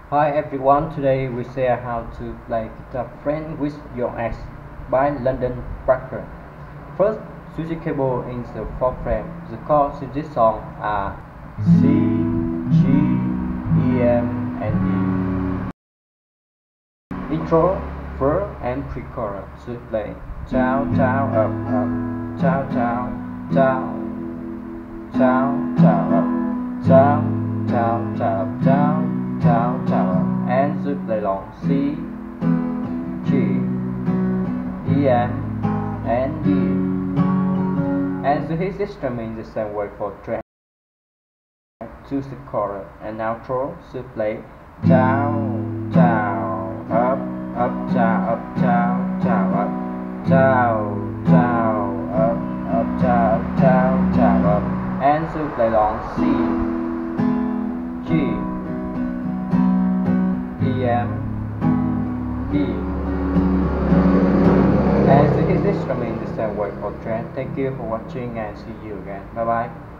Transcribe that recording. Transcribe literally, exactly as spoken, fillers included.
Hi everyone, today we share how to play guitar friend with your ex by Landon. First, switch the cable in the fourth frame. The chords in this song are C, G, E, M, and E. Intro, verse, and pre-chorus should play down, down, up, up, down, down, down, down, down, up, down, down, down, down, down, down, and should play long C, G, E, M, and D. And the his instrument is the same way for track to the chorus and outro should play down, down, up, up, down, up, down, down, up, down, down, up, up, down, down, down, up, and should play long C, G, E, M, E. And his instrument is the same way for track. Thank you for watching and see you again. Bye bye.